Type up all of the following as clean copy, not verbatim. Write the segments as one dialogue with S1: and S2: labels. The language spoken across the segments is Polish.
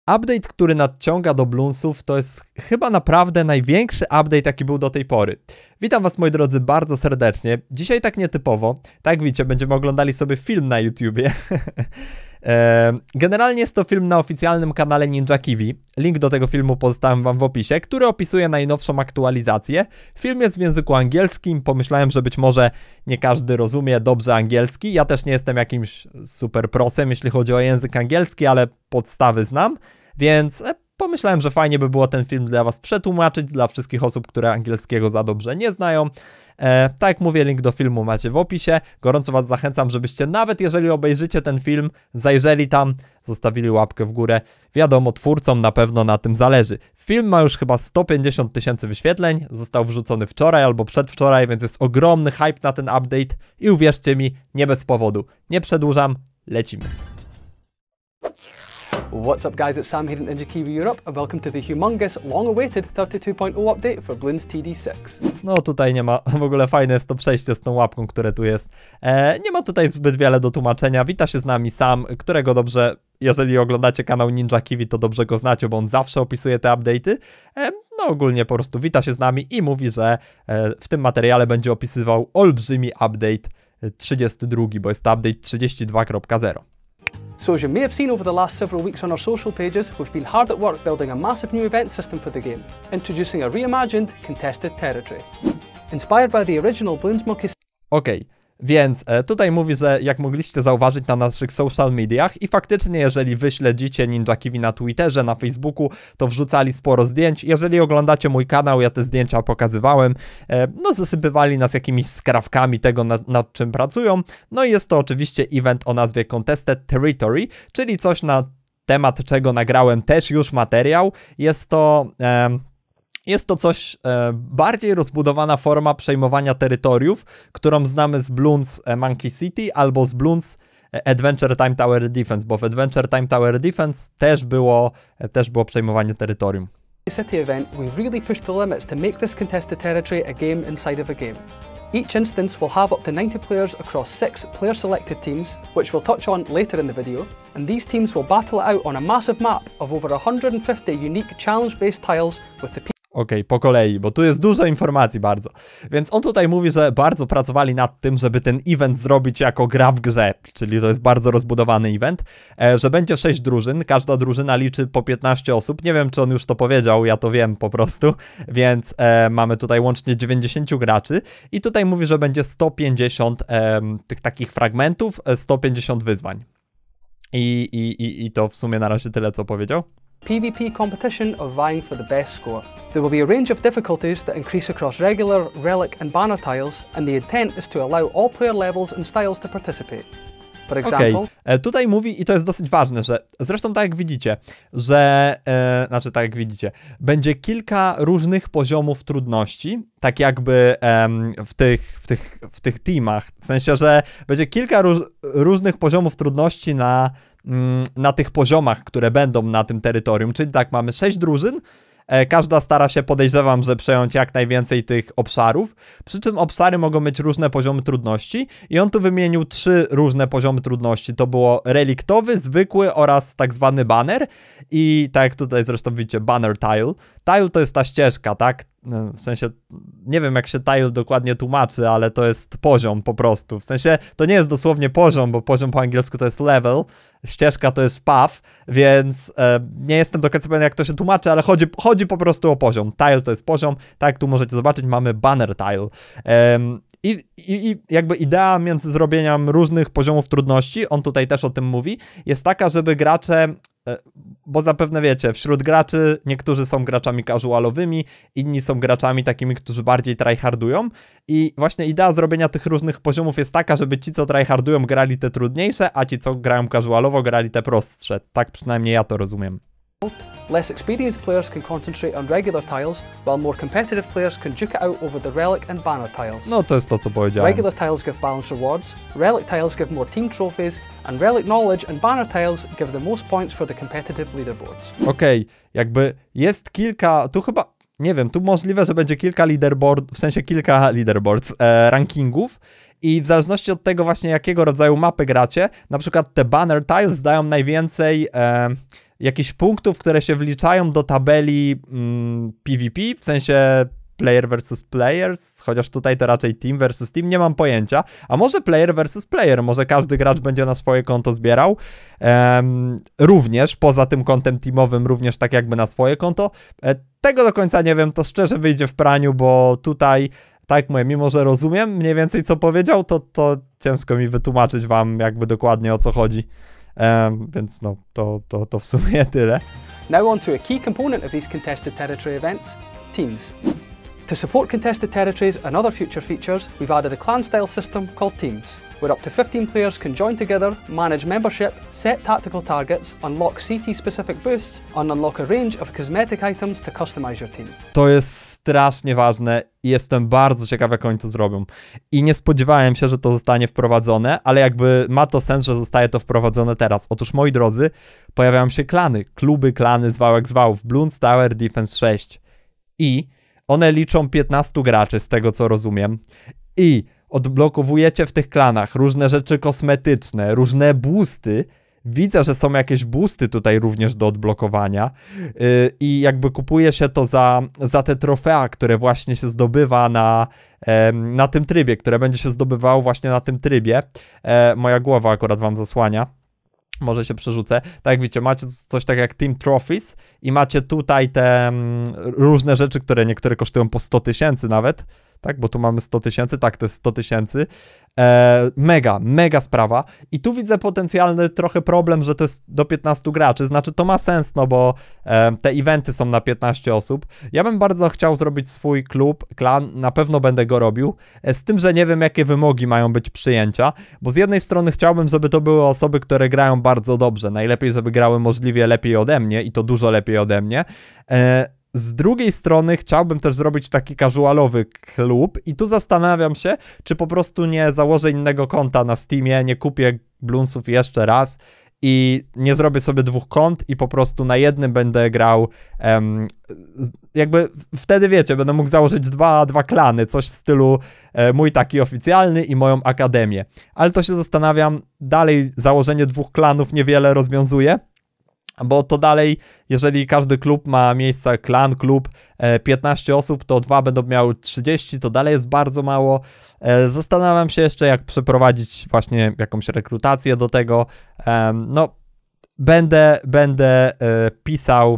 S1: Update, który nadciąga do Bloonsów, to jest chyba naprawdę największy update, jaki był do tej pory. Witam was, moi drodzy, bardzo serdecznie. Dzisiaj tak nietypowo, tak jak widzicie, będziemy oglądali sobie film na YouTubie. Generalnie jest to film na oficjalnym kanale Ninja Kiwi. Link do tego filmu pozostawiam wam w opisie, który opisuje najnowszą aktualizację. Film jest w języku angielskim, pomyślałem, że być może nie każdy rozumie dobrze angielski. Ja też nie jestem jakimś super prosem, jeśli chodzi o język angielski, ale podstawy znam, więc pomyślałem, że fajnie by było ten film dla was przetłumaczyć, dla wszystkich osób, które angielskiego za dobrze nie znają. Tak jak mówię, link do filmu macie w opisie. Gorąco was zachęcam, żebyście nawet jeżeli obejrzycie ten film, zajrzeli tam, zostawili łapkę w górę. Wiadomo, twórcom na pewno na tym zależy. Film ma już chyba 150 000 wyświetleń, został wrzucony wczoraj albo przedwczoraj, więc jest ogromny hype na ten update i uwierzcie mi, nie bez powodu. Nie przedłużam, lecimy.
S2: What's up guys, it's Sam here in Ninja Kiwi Europe and welcome to the humongous, long-awaited 32.0 update for Bloons TD6.
S1: No tutaj nie ma, w ogóle fajne jest to przejście z tą łapką, które tu jest. Nie ma tutaj zbyt wiele do tłumaczenia, wita się z nami Sam, którego dobrze, jeżeli oglądacie kanał Ninja Kiwi, to dobrze go znacie, bo on zawsze opisuje te update'y. No ogólnie po prostu wita się z nami i mówi, że w tym materiale będzie opisywał olbrzymi update 32, bo jest to update 32.0.
S2: So as you may have seen over the last several weeks on our social pages, we've been hard at work building a massive new event system for the game, introducing a reimagined, contested territory. Inspired by the original Bloons Monkey...
S1: Okej, więc tutaj mówi, że jak mogliście zauważyć na naszych social mediach i faktycznie jeżeli wy śledzicie Ninja Kiwi na Twitterze, na Facebooku, to wrzucali sporo zdjęć. Jeżeli oglądacie mój kanał, ja te zdjęcia pokazywałem, no zasypywali nas jakimiś skrawkami tego, nad czym pracują. No i jest to oczywiście event o nazwie Contested Territory, czyli coś na temat czego nagrałem też już materiał. Jest to coś bardziej rozbudowana forma przejmowania terytoriów, którą znamy z Bloons Monkey City albo z Bloons Adventure Time Tower Defense, bo w Adventure Time Tower Defense też było przejmowanie terytorium.
S2: City event, we really pushed the limits to make this contested territory a game inside of a game. Each instance will have up to 90 players across 6 player-selected teams, which we'll touch on later in the video, and these teams will battle it out on a massive map of over 150 unique challenge-based tiles with the
S1: Okej, po kolei, bo tu jest dużo informacji bardzo. Więc on tutaj mówi, że bardzo pracowali nad tym, żeby ten event zrobić jako gra w grze, czyli to jest bardzo rozbudowany event, że będzie 6 drużyn, każda drużyna liczy po 15 osób. Nie wiem, czy on już to powiedział, ja to wiem po prostu, więc mamy tutaj łącznie 90 graczy i tutaj mówi, że będzie 150 tych takich fragmentów, 150 wyzwań. I to w sumie na razie tyle, co powiedział.
S2: PvP competition of vying for the best score. There will be a range of difficulties that increase across regular, relic and banner tiles, and the intent is to allow all player levels and styles to participate. For example...
S1: Tutaj mówi, i to jest dosyć ważne, że zresztą tak jak widzicie, że, będzie kilka różnych poziomów trudności, tak jakby w tych teamach, w sensie, że będzie kilka różnych poziomów trudności na tych poziomach, które będą na tym terytorium, czyli tak, mamy 6 drużyn, każda stara się, podejrzewam, że przejąć jak najwięcej tych obszarów, przy czym obszary mogą mieć różne poziomy trudności i on tu wymienił 3 różne poziomy trudności, to było reliktowy, zwykły oraz tak zwany banner i tak jak tutaj zresztą widzicie, banner tile. Tile to jest ta ścieżka, tak? W sensie, nie wiem jak się tile dokładnie tłumaczy, ale to jest poziom po prostu. W sensie, to nie jest dosłownie poziom, bo poziom po angielsku to jest level, ścieżka to jest path, więc nie jestem do końca pewien jak to się tłumaczy, ale chodzi po prostu o poziom. Tile to jest poziom, tak jak tu możecie zobaczyć, mamy banner tile. I jakby idea między zrobieniem różnych poziomów trudności, on tutaj też o tym mówi, jest taka, żeby gracze, bo zapewne wiecie, wśród graczy niektórzy są graczami casualowymi, inni są graczami takimi, którzy bardziej tryhardują i właśnie idea zrobienia tych różnych poziomów jest taka, żeby ci, co tryhardują, grali te trudniejsze, a ci, co grają casualowo, grali te prostsze. Tak przynajmniej ja to rozumiem.
S2: Less experienced players can concentrate on regular tiles, while more competitive players can duke it out over the relic and banner tiles.
S1: No to jest to, co powiedziałem.
S2: Regular tiles give balanced rewards, relic tiles give more team trophies, and relic knowledge and banner tiles give the most points for the competitive leaderboards.
S1: Okej, jakby jest kilka, tu chyba, nie wiem, tu możliwe, że będzie kilka leaderboard, w sensie kilka leaderboards, rankingów i w zależności od tego właśnie jakiego rodzaju mapy gracie, na przykład te banner tiles dają najwięcej jakichś punktów, które się wliczają do tabeli PvP, w sensie player versus players, chociaż tutaj to raczej team versus team, nie mam pojęcia, a może player versus player, może każdy gracz będzie na swoje konto zbierał, również poza tym kontem teamowym, również tak jakby na swoje konto, tego do końca nie wiem, to szczerze wyjdzie w praniu, bo tutaj, tak jak mówię, mimo że rozumiem mniej więcej co powiedział, to ciężko mi wytłumaczyć wam jakby dokładnie o co chodzi, więc no, to w sumie tyle.
S2: Now on to a key component of these contested territory events, teams. To support contested territories and other future features, we've added a clan-style system called Teams, where up to 15 players can join together, manage membership, set tactical targets, unlock CT-specific boosts, and unlock a range of cosmetic items to customize your team.
S1: To jest strasznie ważne i jestem bardzo ciekaw, jak oni to zrobią. I nie spodziewałem się, że to zostanie wprowadzone, ale jakby ma to sens, że zostaje to wprowadzone teraz. Otóż, moi drodzy, pojawiają się klany, kluby, klany, zwał jak zwał, w Bloons Tower Defense 6. I one liczą 15 graczy, z tego co rozumiem. I odblokowujecie w tych klanach różne rzeczy kosmetyczne, różne boosty. Widzę, że są jakieś boosty tutaj również do odblokowania. I jakby kupuje się to za te trofea, które właśnie się zdobywa na tym trybie, które będzie się zdobywało właśnie na tym trybie. Moja głowa akurat wam zasłania. Może się przerzucę. Tak jak widzicie, macie coś tak jak Team Trophies i macie tutaj te różne rzeczy, które niektóre kosztują po 100 000 nawet, tak, bo tu mamy 100 000, tak, to jest 100 000. Mega sprawa. I tu widzę potencjalny trochę problem, że to jest do 15 graczy, znaczy to ma sens, no bo te eventy są na 15 osób. Ja bym bardzo chciał zrobić swój klub, klan, na pewno będę go robił, z tym, że nie wiem, jakie wymogi mają być przyjęcia, bo z jednej strony chciałbym, żeby to były osoby, które grają bardzo dobrze, najlepiej, żeby grały możliwie lepiej ode mnie i to dużo lepiej ode mnie. Z drugiej strony chciałbym też zrobić taki casualowy klub i tu zastanawiam się, czy po prostu nie założę innego konta na Steamie, nie kupię Bloonsów jeszcze raz i nie zrobię sobie 2 kont i po prostu na jednym będę grał, jakby wtedy wiecie, będę mógł założyć dwa klany, coś w stylu mój taki oficjalny i moją akademię. Ale to się zastanawiam, dalej założenie 2 klanów niewiele rozwiązuje. Bo to dalej, jeżeli każdy klub ma miejsca, klan, klub, 15 osób, to 2 będą miały 30, to dalej jest bardzo mało. Zastanawiam się jeszcze, jak przeprowadzić właśnie jakąś rekrutację do tego. No, będę pisał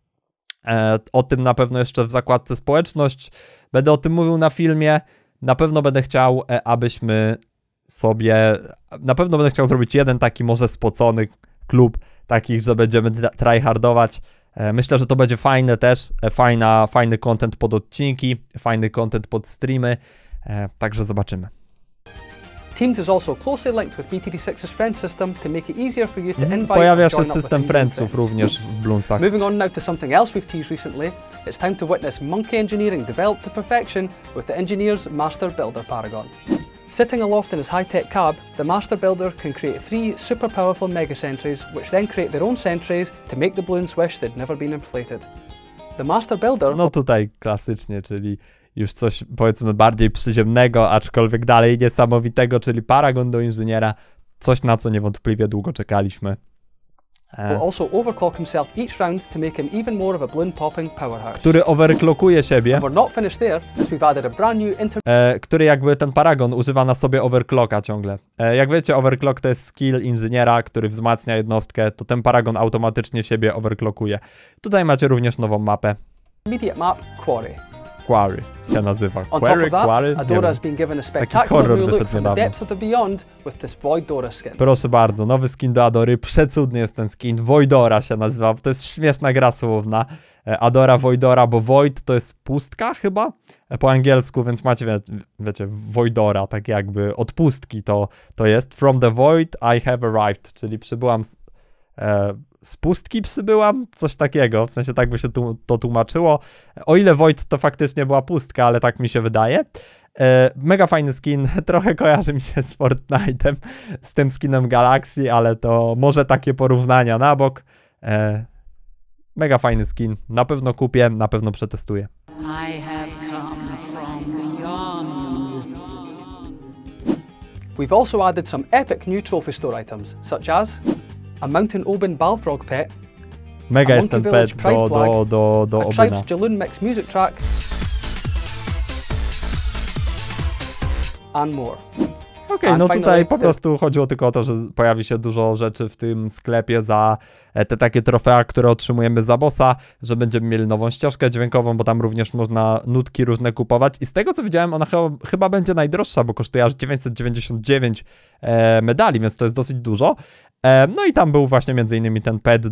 S1: o tym na pewno jeszcze w zakładce społeczność. Będę o tym mówił na filmie. Na pewno będę chciał, abyśmy sobie... Na pewno będę chciał zrobić jeden taki może spocony klub, takich, że będziemy tryhardować. Myślę, że to będzie fajne też, fajny content pod odcinki, fajny content pod streamy, także zobaczymy.
S2: Teams is also closely linked with BTD6's friend system to make it easier for you to invite
S1: Pojawia się system friendsów również w Bloonsach.
S2: Moving on now to something else we've teased recently, it's time to witness Monkey Engineering developed to perfection with the engineer's Master Builder Paragon. Sitting aloft in his high-tech cab, the Master Builder can create 3 super powerful mega sentries, which then create their own sentries to make the Bloons wish they'd never been inflated. The Master Builder...
S1: No tutaj klasycznie, czyli już coś powiedzmy bardziej przyziemnego, aczkolwiek dalej niesamowitego, czyli Paragon do inżyniera, coś na co niewątpliwie długo czekaliśmy.
S2: Will also overclock himself each round to make him even more of a balloon popping powerhouse.
S1: Który overclockuje siebie.
S2: We're not finished there, as we've added a brand new
S1: który jakby ten Paragon używa na sobie overclocka ciągle. Jak wiecie, overclock to jest skill inżyniera, który wzmacnia jednostkę, to ten Paragon automatycznie siebie overclockuje. Tutaj macie również nową mapę.
S2: Immediate map, Quarry.
S1: Quarry się nazywa.
S2: On top of that, Adora has been given a spectacular new look from the depths of the beyond with this Void Dora skin.
S1: Proszę bardzo, nowy skin do Adory, przecudny jest ten skin, Voidora się nazywa, to jest śmieszna gra słowna. Adora, Voidora, bo Void to jest pustka chyba po angielsku, więc macie, wiecie, Voidora, tak jakby od pustki to jest. From the Void I have arrived, czyli przybyłam z pustki przybyłam, coś takiego, w sensie tak by się to tłumaczyło. O ile Void to faktycznie była pustka, ale tak mi się wydaje. Mega fajny skin, trochę kojarzy mi się z Fortnite'em, z tym skinem Galaxy, ale to może takie porównania na bok. Mega fajny skin, na pewno kupię, na pewno przetestuję. I have come from
S2: beyond. We've also added some epic new trophy store items, such as a Mountain Oban Balfrog pet,
S1: Mega
S2: a
S1: jest ten
S2: Monkey
S1: pet
S2: Village Pride flag,
S1: do
S2: a
S1: Obyna.
S2: Tribes Jaloon Mix music track, and more.
S1: Okej, no
S2: finally,
S1: tutaj po prostu chodziło tylko o to, że pojawi się dużo rzeczy w tym sklepie za te takie trofea, które otrzymujemy za bossa, że będziemy mieli nową ścieżkę dźwiękową, bo tam również można nutki różne kupować i z tego co widziałem, ona chyba będzie najdroższa, bo kosztuje aż 999 medali, więc to jest dosyć dużo. No i tam był właśnie między innymi ten pet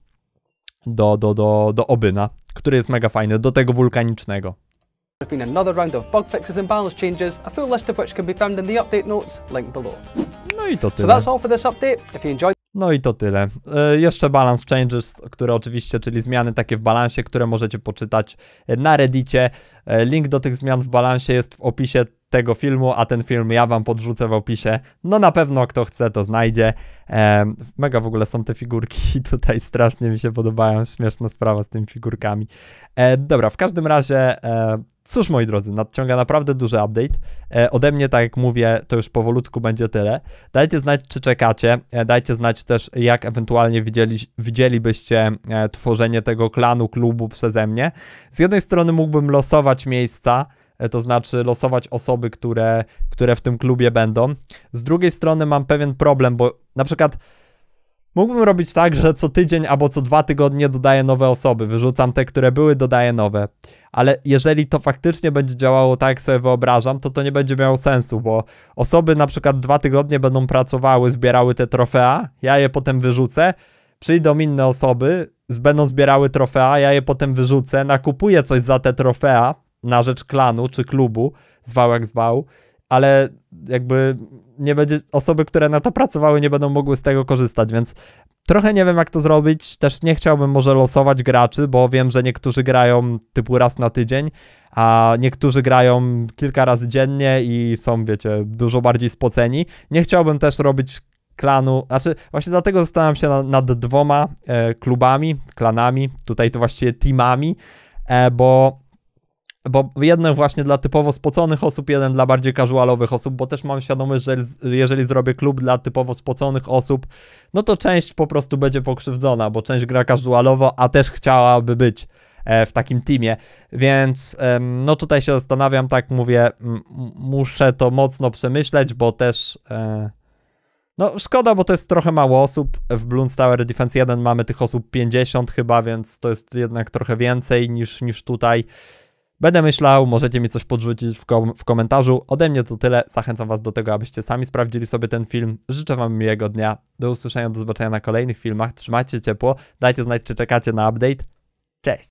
S1: do Obyna, który jest mega fajny, do tego wulkanicznego.
S2: There's been another round of bug fixes and balance changes, a full list of which can be found in the update notes, linked below.
S1: No i to
S2: So
S1: tyle.
S2: that's all for this update. If you enjoyed
S1: No i to tyle. Jeszcze balance changes, które oczywiście, czyli zmiany takie w balansie, które możecie poczytać na Reddicie. Link do tych zmian w balansie jest w opisie tego filmu, a ten film ja wam podrzucę w opisie. No na pewno kto chce, to znajdzie. Mega w ogóle są te figurki tutaj, strasznie mi się podobają, śmieszna sprawa z tymi figurkami. Dobra, w każdym razie, cóż moi drodzy, nadciąga naprawdę duży update. Ode mnie, tak jak mówię, to już powolutku będzie tyle. Dajcie znać, czy czekacie, dajcie znać też, jak ewentualnie widzielibyście tworzenie tego klanu, klubu przeze mnie. Z jednej strony mógłbym losować miejsca, to znaczy losować osoby, które w tym klubie będą. Z drugiej strony mam pewien problem, bo na przykład mógłbym robić tak, że co tydzień albo co 2 tygodnie dodaję nowe osoby, wyrzucam te, które były, dodaję nowe. Ale jeżeli to faktycznie będzie działało tak, jak sobie wyobrażam, to nie będzie miało sensu, bo osoby na przykład 2 tygodnie będą pracowały, zbierały te trofea, ja je potem wyrzucę, przyjdą inne osoby, będą zbierały trofea, ja je potem wyrzucę, nakupuję coś za te trofea na rzecz klanu czy klubu, zwał jak zwał, ale jakby nie będzie, osoby, które na to pracowały, nie będą mogły z tego korzystać, więc trochę nie wiem, jak to zrobić. Też nie chciałbym może losować graczy, bo wiem, że niektórzy grają typu raz na tydzień, a niektórzy grają kilka razy dziennie i są, wiecie, dużo bardziej spoceni. Nie chciałbym też robić klanu, znaczy właśnie dlatego zastanawiam się nad 2 klubami, klanami, tutaj to właściwie teamami, bo jeden właśnie dla typowo spoconych osób, jeden dla bardziej casualowych osób, bo też mam świadomość, że jeżeli zrobię klub dla typowo spoconych osób, no to część po prostu będzie pokrzywdzona, bo część gra casualowo, a też chciałaby być w takim teamie, więc no tutaj się zastanawiam, tak mówię, muszę to mocno przemyśleć, bo też no szkoda, bo to jest trochę mało osób. W Bloons Tower Defense 1 mamy tych osób 50 chyba, więc to jest jednak trochę więcej niż tutaj. Będę myślał, możecie mi coś podrzucić w komentarzu. Ode mnie to tyle. Zachęcam was do tego, abyście sami sprawdzili sobie ten film. Życzę wam miłego dnia. Do usłyszenia, do zobaczenia na kolejnych filmach. Trzymajcie się ciepło. Dajcie znać, czy czekacie na update. Cześć!